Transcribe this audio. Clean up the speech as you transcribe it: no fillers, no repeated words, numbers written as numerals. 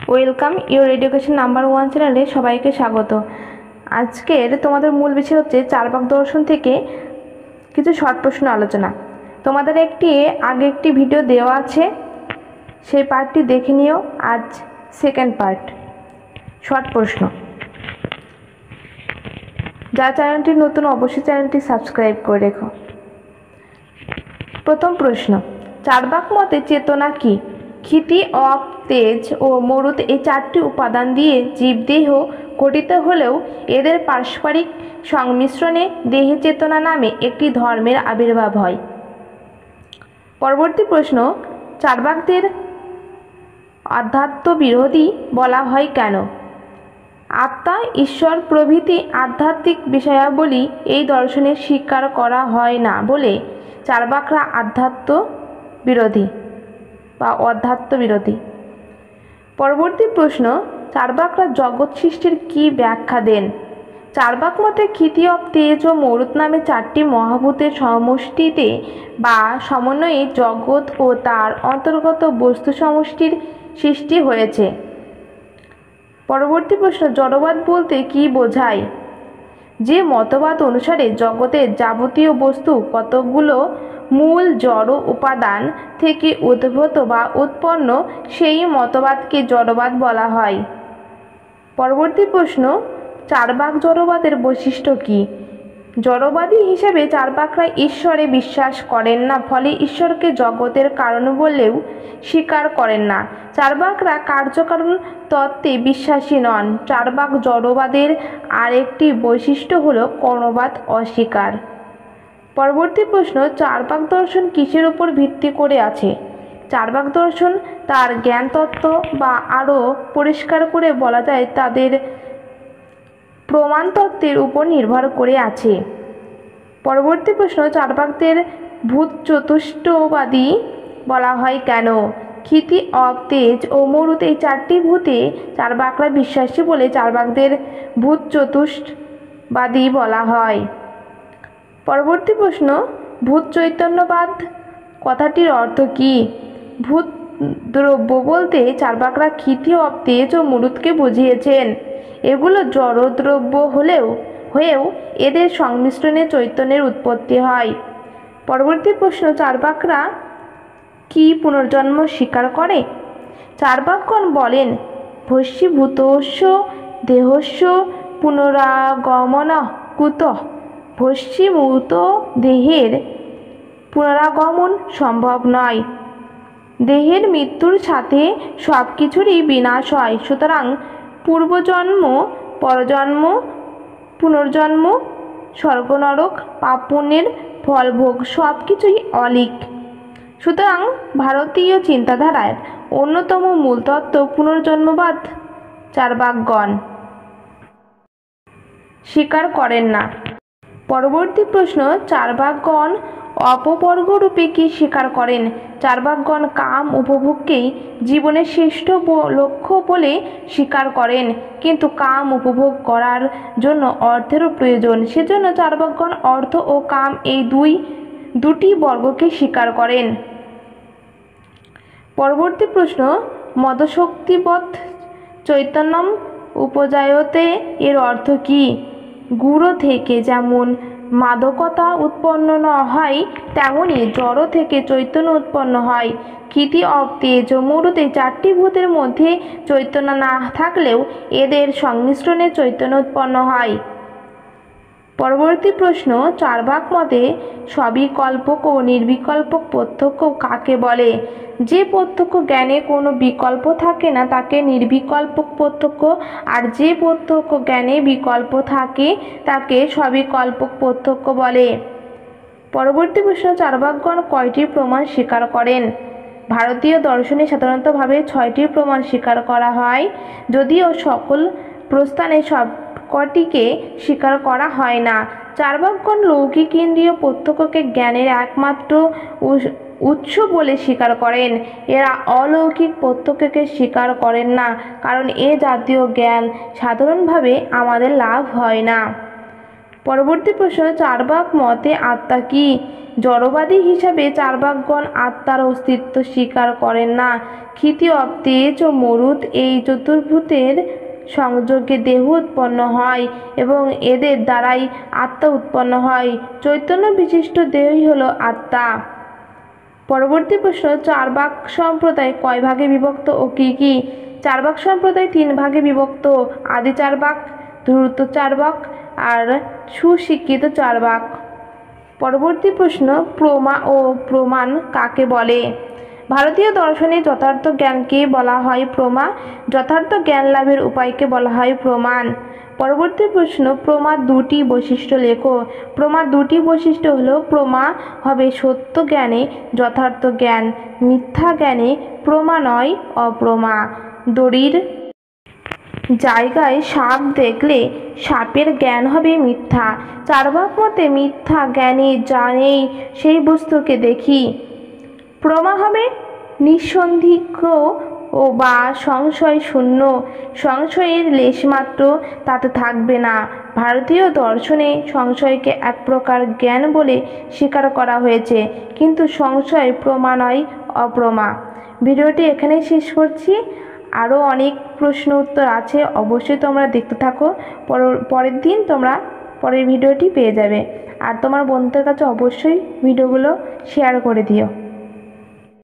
Welcome your education number 1 চ্যানেলে সবাইকে স্বাগত। আজকের তোমাদের মূল বিষয় হচ্ছে চারবাক দর্শন থেকে কিছু শর্ট প্রশ্ন আলোচনা। তোমাদের আগে একটি ভিডিও দেওয়া আছে, সেই পার্টটি দেখে নিও। আজ সেকেন্ড পার্ট, শর্ট প্রশ্ন। যারা চ্যানেলটি নতুন অবশ্যই চ্যানেলটি সাবস্ক্রাইব করে রেখো। প্রথম প্রশ্ন, চারবাক মতে চেতনা কি? ক্ষিতি, অপ, তেজ ও মরুত এই চারটি উপাদান দিয়ে জীবদেহ গঠিত হলেও এদের পারস্পরিক সংমিশ্রণে দেহে চেতনা নামে একটি ধর্মের আবির্ভাব হয়। পরবর্তী প্রশ্ন, চারবাকদের আধ্যাত্ম বিরোধী বলা হয় কেন? আত্মা, ঈশ্বর প্রভৃতি আধ্যাত্মিক বিষয়াবলী এই দর্শনে স্বীকার করা হয় না বলে চারবাকরা আধ্যাত্ম বিরোধী বা অধ্যাত্ম বিরোধী। পরবর্তী প্রশ্ন, চারবাকরা জগৎ সৃষ্টির কি ব্যাখ্যা দেন? চারবাক মতে ক্ষিতি, অপ, তেজ ও মরুত নামে চারটি মহাভূতের সমষ্টিতে বা সমন্বয়ে জগৎ ও তার অন্তর্গত বস্তু সমষ্টির সৃষ্টি হয়েছে। পরবর্তী প্রশ্ন, জড়বাদ বলতে কি বোঝায়? যে মতবাদ অনুসারে জগতের যাবতীয় বস্তু কতকগুলো মূল জড় উপাদান থেকে উদ্ভূত বা উৎপন্ন, সেই মতবাদকে জড়বাদ বলা হয়। পরবর্তী প্রশ্ন, চারবাক জড়বাদের বৈশিষ্ট্য কি? জড়বাদী হিসেবে চারবাকরা ঈশ্বরে বিশ্বাস করেন না, ফলে ঈশ্বরকে জগতের কারণ বলেও স্বীকার করেন না। চারবাকরা কার্যকারণ তত্ত্বে বিশ্বাসী নন। চারবাক জড়বাদের আরেকটি বৈশিষ্ট্য হল কর্মবাদ অস্বীকার। পরবর্তী প্রশ্ন, চারবাক দর্শন কিসের উপর ভিত্তি করে আছে? চারবাক দর্শন তার জ্ঞান তত্ত্ব বা আরও পরিষ্কার করে বলা যায় তাদের প্রমাণ তত্ত্বের উপর নির্ভর করে আছে। পরবর্তী প্রশ্ন, চারবাকদের ভূত চতুষ্টবাদী বলা হয় কেন? ক্ষিতি, অপ, তেজ ও মরুত এই চারটি ভূতে চারবাকরা বিশ্বাসী বলে চারবাকদের ভূত চতুষ্টবাদী বলা হয়। পরবর্তী প্রশ্ন, ভূত চৈতন্যবাদ কথাটির অর্থ কি? ভূত দ্রব্য বলতে চারবাকরা ক্ষিতি, অপ, তেজ ও মরুতকে বুঝিয়েছেন। এগুলো জড়দ্রব্য হয়েও এদের সংমিশ্রণে চৈতন্যের উৎপত্তি হয়। পরবর্তী প্রশ্ন, চারবাকরা কি পুনর্জন্ম স্বীকার করে? চারবাকগণ বলেন, ভস্মীভূতস্য দেহস্য পুনরাগমনঃ কুতঃ। ভস্মীভূত দেহের পুনরাগমন সম্ভব নয়। দেহের মৃত্যুর সাথে সব কিছুরই বিনাশ হয়। সুতরাং পূর্বজন্ম, পরজন্ম, পুনর্জন্ম, স্বর্গ নরক, পাপ পুণ্যের ফলভোগ সব কিছুই অলীক। সুতরাং ভারতীয় চিন্তাধারার অন্যতম মূলতত্ত্ব পুনর্জন্মবাদ চারবাকগণ স্বীকার করেন না। পরবর্তী প্রশ্ন, চারবাকগণ অপবর্গরূপে কি স্বীকার করেন? চারবাকগণ কাম উপভোগকেই জীবনের শ্রেষ্ঠ লক্ষ্য বলে স্বীকার করেন, কিন্তু কাম উপভোগ করার জন্য অর্থেরও প্রয়োজন। সেজন্য চারবাকগণ অর্থ ও কাম এই দুটি বর্গকে স্বীকার করেন। পরবর্তী প্রশ্ন, মদশক্তিবৎ চৈতন্যম উপজায়তে এর অর্থ কি? গুড় থেকে যেমন মাদকতা উৎপন্ন হয়, তেমনি জড় থেকে চৈতন্য উৎপন্ন হয়। ক্ষিতি, অপ, তেজ ও মরুত এই চারটি ভূতের মধ্যে চৈতন্য না থাকলেও এদের সংমিশ্রণে চৈতন্য উৎপন্ন হয়। পরবর্তী প্রশ্ন, চারবাক মতে সবিকল্পক ও নির্বিকল্পক প্রত্যক্ষ কাকে বলে? যে প্রত্যক্ষ জ্ঞানে কোনো বিকল্প থাকে না তাকে নির্বিকল্পক প্রত্যক্ষ, আর যে প্রত্যক্ষ জ্ঞানে বিকল্প থাকে তাকে সবিকল্পক প্রত্যক্ষ বলে। পরবর্তী প্রশ্ন, চারবাকগণ কয়টি প্রমাণ স্বীকার করেন? ভারতীয় দর্শনে সাধারণতভাবে 6টি প্রমাণ স্বীকার করা হয়, যদিও সকল প্রস্থানে সবকটিকে স্বীকার করা হয় না। চারবাকগণ লৌকিক ইন্দ্রিয় প্রত্যক্ষকে জ্ঞানের একমাত্র উৎস বলে স্বীকার করেন। এরা অলৌকিক প্রত্যক্ষকে স্বীকার করেন না, কারণ এ জাতীয় জ্ঞান সাধারণভাবে আমাদের লাভ হয় না। পরবর্তী প্রশ্ন, চার্বাক মতে আত্মা কি? জড়বাদী হিসাবে চার্বাকগণ আত্মার অস্তিত্ব স্বীকার করেন না। ক্ষিতি অব তেজ ও মরুত এই চতুর্ভূতের সংযোগে দেহ উৎপন্ন হয় এবং এদের দ্বারাই আত্মা উৎপন্ন হয়। চৈতন্য বিশিষ্ট দেহই হল আত্মা। পরবর্তী প্রশ্ন, চার্বাক সম্প্রদায় কয় ভাগে বিভক্ত ও কি কি? চার্বাক সম্প্রদায় 3 ভাগে বিভক্ত: আদি চার্বাক, ধূর্ত চার্বাক আর সুশিক্ষিত চার্বাক। পরবর্তী প্রশ্ন, প্রমা ও প্রমাণ কাকে বলে? ভারতীয় দর্শনে যথার্থ জ্ঞানকে বলা হয় প্রমা, যথার্থ জ্ঞান লাভের উপায়কে বলা হয় প্রমাণ। পরবর্তী প্রশ্ন, প্রমার 2টি বৈশিষ্ট্য লেখো। প্রমার 2টি বৈশিষ্ট্য হলো, প্রমা হবে সত্য জ্ঞানে যথার্থ জ্ঞান, মিথ্যা জ্ঞানে প্রমা নয় অপ্রমা। দড়ির জায়গায় সাপ দেখলে সাপের জ্ঞান হবে মিথ্যা। চার্বাক মতে মিথ্যা জ্ঞানে যা নেই সেই বস্তুকে দেখি। প্রমা হবে নিঃসন্দিগ্ধ ও বা সংশয় শূন্য, সংশয়ের লেশমাত্র তাতে থাকবে না। ভারতীয় দর্শনে সংশয়কে এক প্রকার জ্ঞান বলে স্বীকার করা হয়েছে, কিন্তু সংশয় প্রমা নয় অপ্রমা। ভিডিওটি এখানেই শেষ করছি। আরও অনেক প্রশ্ন উত্তর আছে, অবশ্যই তোমরা দেখতে থাকো। পরের দিন তোমরা পরের ভিডিওটি পেয়ে যাবে। আর তোমার বন্ধুদের কাছে অবশ্যই ভিডিওগুলো শেয়ার করে দিও।